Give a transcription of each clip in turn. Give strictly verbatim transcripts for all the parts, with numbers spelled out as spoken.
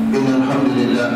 إن الحمد لله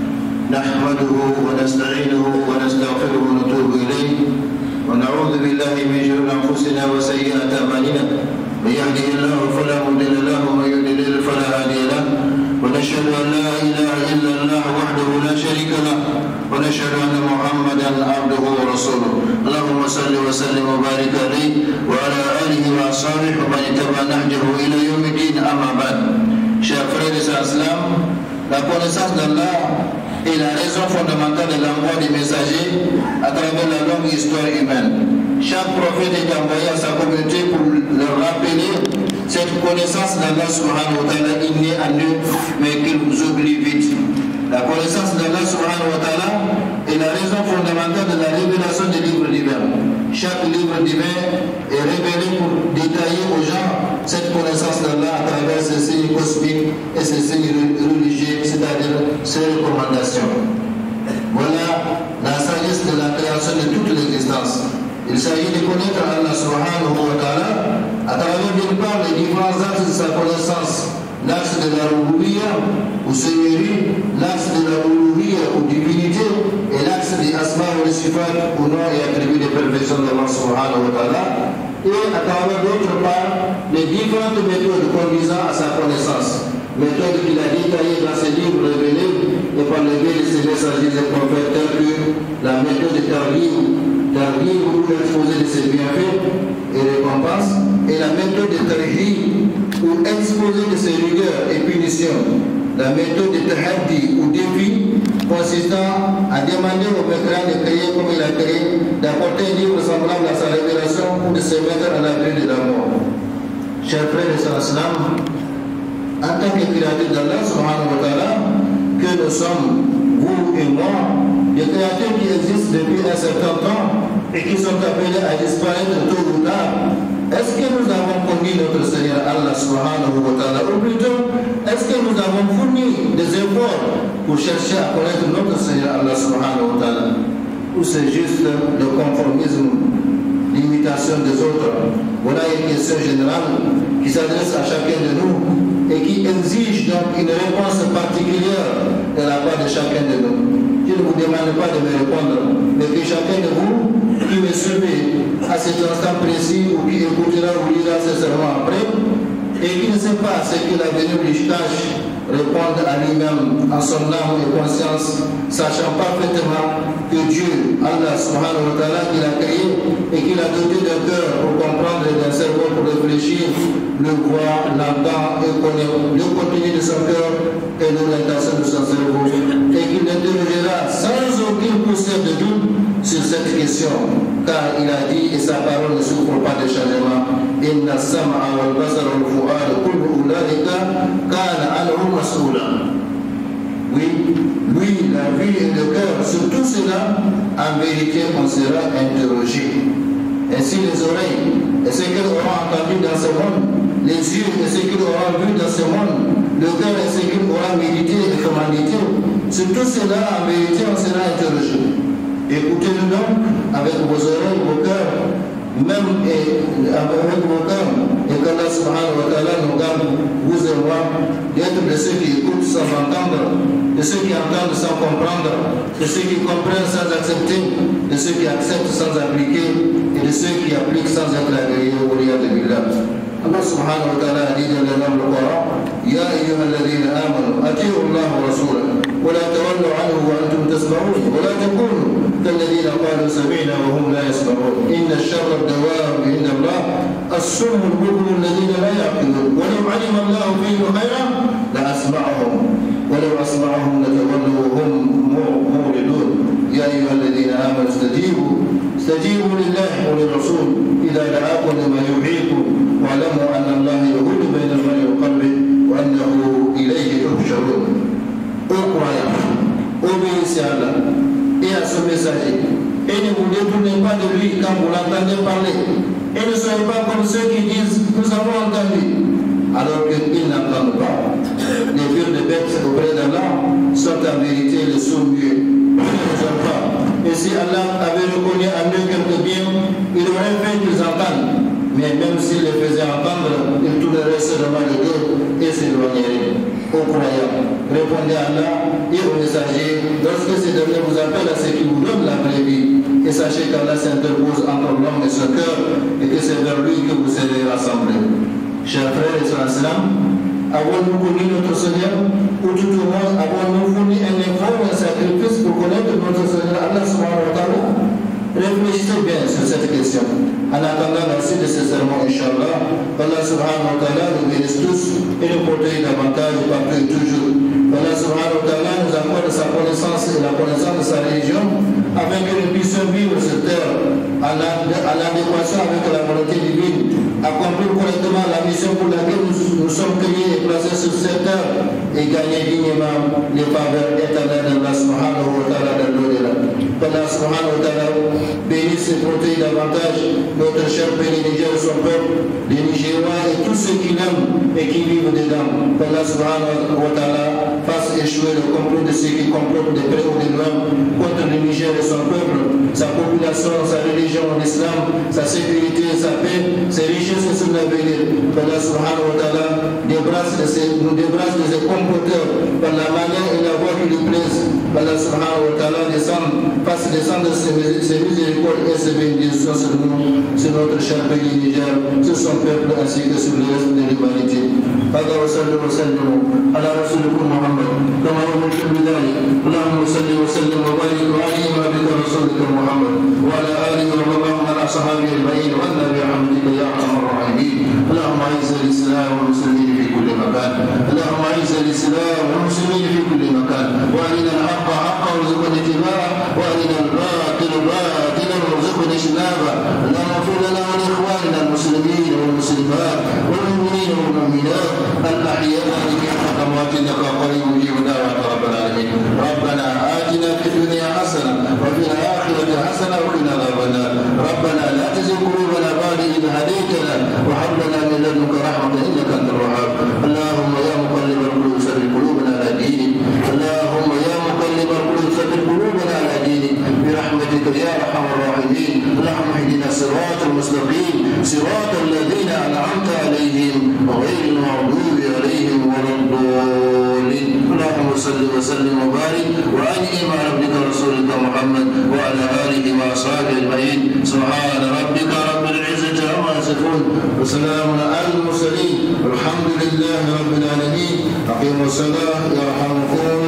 نحمده ونستعينه ونستغفره ونتوب إليه ونعوذ بالله من شرور أنفسنا وسيئات أعمالنا من يهده الله فلا مضل له ومن يضلل فلا هادي له ونشهد أن لا إله إلا الله وحده لا شريك له ونشهد أن محمدا عبده ورسوله اللهم صل وسلم وبارك عليه وعلى آله وأصحابه ومن اتبع نهجه إلى يوم الدين أما بعد. Chers frères et sœurs islam, la connaissance d'Allah est la raison fondamentale de l'envoi des messagers à travers la longue histoire humaine. Chaque prophète est envoyé à sa communauté pour leur rappeler cette connaissance d'Allah subhanahu wa ta'ala innée en eux, mais qu'ils nous oublient vite. La connaissance d'Allah subhanahu wa ta'ala est la raison fondamentale de la révélation des livres divins. Chaque livre divin est révélé pour détailler aux gens cette connaissance d'Allah à travers ses signes cosmiques et ses signes religieux, c'est-à-dire ses recommandations. Voilà la sagesse de la création de toute l'existence. Il s'agit de connaître Allah subhanahu wa ta'ala à travers d'une part les différents axes de sa connaissance, l'axe de la roulouia ou seigneurie, l'axe de la roulouia ou divinité et l'axe des asma ou des sifat ou nom et attributs de perfection d'Allah subhanahu wa ta'ala, et à travers d'autre part les différentes méthodes conduisant à sa connaissance, méthodes qu'il a détaillées dans ses livres révélés et par lesquels ses messagers et prophètes tels que la méthode de Targhib, Targhib ou l'exposé de ses bienfaits et récompenses, et la méthode de Tarhib ou exposé de ses rigueurs et punitions, la méthode de Tahaddi ou défi consistant à demander au mécréant de créer comme il a créé, d'apporter un livre semblable à sa révélation ou de se mettre à l'abri de la mort. Chers frères et sœurs islam, en tant que créateurs d'Allah subhanahu wa ta'ala, que nous sommes, vous et moi, des créatures qui existent depuis un certain temps et qui sont appelés à disparaître tôt ou tard, est-ce que nous avons connu notre Seigneur Allah subhanahu wa ta'ala, ou plutôt, est-ce que nous avons fourni des efforts pour chercher à connaître notre Seigneur Allah subhanahu wa ta'ala, ou c'est juste le conformisme, l'imitation des autres? Voilà une question générale qui s'adresse à chacun de nous et qui exige donc une réponse particulière de la part de chacun de nous. Je ne vous demande pas de me répondre, mais que chacun de vous qui me suivez à cet instant précis ou qui écoutera ou lira ce serment après et qui ne sait pas ce que l'avenir lui cache, répondre à lui-même en son âme et conscience, sachant parfaitement que Dieu, Allah subhanahu wa ta'ala, qu'il a créé et qu'il a doté d'un cœur pour comprendre et d'un cerveau pour réfléchir, le voir, l'entend et connaître le contenu de son cœur et l'orientation de son cerveau, et qu'il l'interrogera sans aucune poussière de doute sur cette question, car il a dit et sa parole ne souffre pas de changement. Inna sam'a wal basara wal fu'ada kullu ulaika kana anhu mas'ula. Oui, lui, la vue et le cœur, sur tout cela, en vérité, on sera interrogé. Ainsi les oreilles et ce qu'ils auront entendu dans ce monde, les yeux et ce qu'ils auront vu dans ce monde, le cœur et ce qu'ils auront médité et commandité, sur tout cela, en vérité, on sera interrogé. Écoutez-le donc avec vos oreilles, vos cœurs, même et avec vos cœurs, et qu'Allah subhanahu wa ta'ala nous garde, vous et moi, d'être de ceux qui écoutent sans entendre, de ceux qui entendent sans comprendre, de ceux qui comprennent sans accepter, de ceux qui acceptent sans appliquer, et de ceux qui appliquent sans être agréés au lieu de billah. Allah subhanahu wa ta'ala a dit dans le nom du Coran, Ya ayyuhalladhina amanu, ati'u Allah wa rasulahu, wa la tawallu anhu wa antum tasma'un, wa la takunu كالذين قالوا سمعنا وهم لا يسمعون إن الشر الدواب عند الله الصم البكم الذين لا يعقلون ولو علم الله فيهم خيرا لأسمعهم ولو أسمعهم لتولوا وهم معرضون يا أيها الذين آمنوا استجيبوا استجيبوا لله وللرسول إذا دعاكم لما يحييكم واعلموا أن الله يحول بين المرء وقلبه وأنه إليه تحشرون. Ô croyants, obéissez à Allah et à son messager, et ne vous détournez pas de lui quand vous l'entendez parler, et ne soyez pas comme ceux qui disent nous avons entendu alors qu'ils n'entendent pas. Les vieux de bêtes auprès d'Allah sont en vérité les sourds-muets, ils ne entendent pas. Et si Allah avait reconnu en eux quelque bien, il aurait fait qu'ils entendent, mais même s'il les faisait entendre, ils tourneraient seulement le dos et s'éloigneraient. aux croyants. Répondez à Allah et aux messagers lorsque ces derniers vous appellent à ce qui vous donne la vraie vie. Et sachez qu'Allah s'interpose entre l'homme et ce cœur et que c'est vers lui que vous serez rassemblés. Chers frères et sœurs, avons-nous connu notre Seigneur ou tout au moins avons-nous fourni un effort ou un sacrifice pour connaître notre Seigneur Allah subhanahu wa ta'ala? Réfléchissez bien sur cette question. En attendant la suite de ce sermon, Inch'Allah, Allah subhanahu wa ta'ala nous bénisse tous et nous protège davantage partout et toujours. Allah subhanahu wa ta'ala nous accorde sa connaissance et la connaissance de sa religion afin que nous puissions vivre sur terre en adéquation avec la volonté divine, accomplir correctement la mission pour laquelle nous, nous sommes créés et placés sur cette terre et gagner dignement les faveurs éternelles d'Allah subhanahu wa ta'ala dans l'au-delà. Allah subhanahu wa ta'ala bénisse et protège davantage notre cher pays Niger, son peuple, les Nigérois et tous ceux qui l'aiment et qui vivent dedans. Allah subhanahu wa ta'ala fasse échouer le complot de ceux qui complotent de près ou de loin contre le Niger et son peuple, sa population, sa religion, l'islam, sa sécurité, sa paix, ses richesses et son avenir. Allah subhanahu wa ta'ala débrasse de ces, nous débrasse de ces comploteurs par la manière et la voie qui lui plaisent. Allah subhanahu wa ta'ala descend, fasse descendre ses, ses miséricordes et ses bénédictions sur nous, sur notre cher pays Niger, sur son peuple ainsi que sur le reste de l'humanité. هذا وصلى وسلم على رسولكم محمد كما أمرتم بذلك. اللهم صل وسلم وبارك وعلي بك رسولك محمد وعلى آله وصحبه وعلى أصحابه أجمعين وأنا برحمتك يا أرحم الراحمين. اللهم أعز الإسلام والمسلمين في كل مكان. اللهم أعز الإسلام والمسلمين في كل مكان وأرنا الحق حقا وارزقنا اتباعه وأرنا الباطل باطلا وارزقنا اجتنابه. اللهم اغفر لنا ولإخواننا المسلمين والمسلمات والمؤمنين والمؤمنات الأحياء والأموات إنك قريب مجيب دعوة رب العالمين. ربنا آتنا في الدنيا حسنة وفي الآخرة حسنة وقنا عذاب النار. ربنا لا تزغ قلوبنا بعد إذ هديتنا وهب لنا من لدنك رحمة إنك أنت الوهاب. اللهم يا مقلب القلوب ثبت قلوبنا على دينك. اللهم يا مقلب القلوب ثبت قلوبنا على دينك برحمتك يا أرحم الراحمين. اللهم اهدنا الصراط المستقيم صراط الذين أنعمت عليهم غير المغضوب عليهم ولا الضالين. اللهم صل وسلم وبارك وأنعم على عبدك رسولك محمد وعلى آله وأصحابه أجمعين. سبحان ربك رب العزة عما يصفون وسلام على المرسلين والحمد لله رب العالمين. أقيموا الصلاة يرحمكم